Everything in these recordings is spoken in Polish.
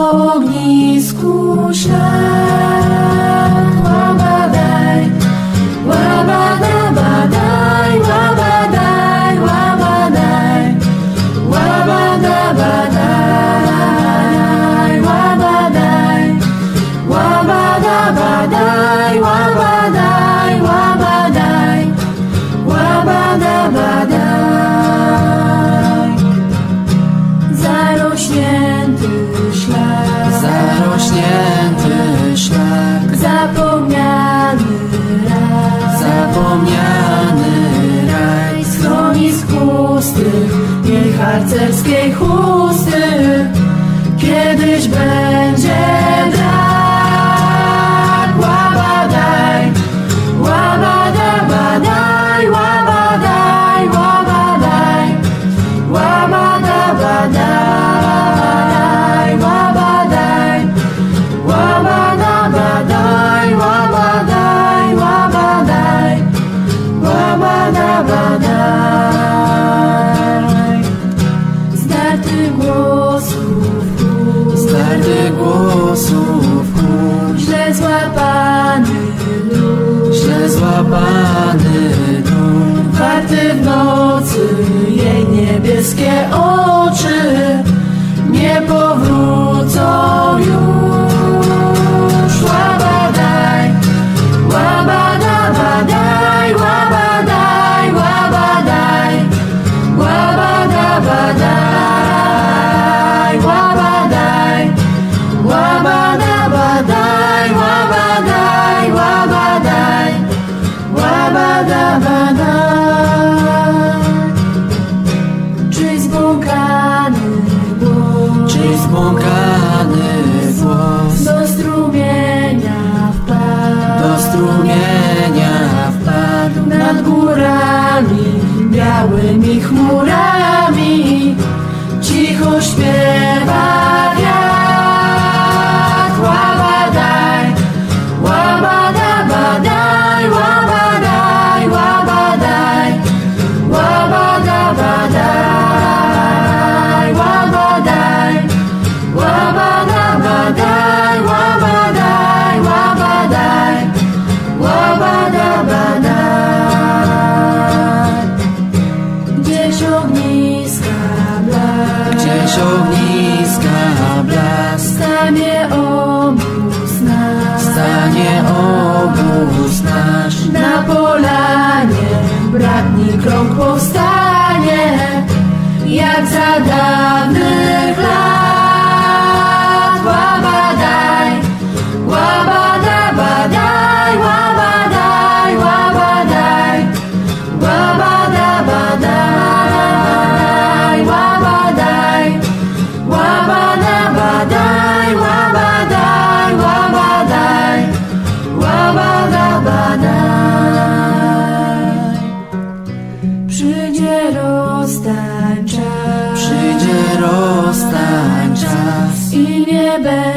ognisku ślad. Łabadaj, łabadabadaj, łabadaj, łabadaj, łabadabadaj, łabadaj, łabadabadaj, łabadaj, łabadaj, łabadabadaj. Zarośnięty szlak, zarośnięty szlak, zapomniany raj, schronisk pustych i harcerskiej chusty. Kiedyś będzie brak. Łabadaj, łabadabadaj, łabadaj, łabadaj, łabadabadaj, łabadaj, łabadabadaj, łabadaj, łabadaj, łabadabadaj. Zdarty głosów chór, źle złapany dół, warty w nocy jej niebieskie oczy nie powrócą już. Łabadaj, łabadabadaj, łabadaj, łabadaj, łabadabadaj, łabadaj, łabadabadaj, łabadaj, łabadaj, łabadabadaj. Czyj zbłąkany głos do strumienia wpadł, nad górami białymi chmurami cicho śpiewa wiatr. Łabadaj, łabadabadaj, łabadaj, łabadaj, łabadabadaj, łabadaj, łabadabadaj, łabadaj, łabadaj, łabadabadaj. Gdzieś ogniska blask, stanie obóz nasz. Na polanie bratni krąg powstanie, jak za dawnych lat. Łabadaj, łabadabadaj, łabadaj, łabadaj, łabadabadaj, łabadaj, łabadabadaj, łabadaj, łabadaj, łabadabadaj. Przyjdzie rozstań czas i nie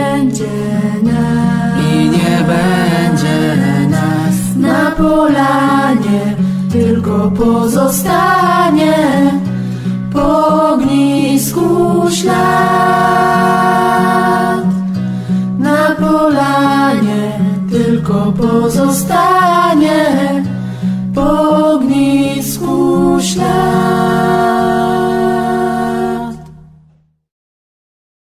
będzie nas na polanie, tylko pozostanie po ognisku ślad. Na polanie tylko pozostanie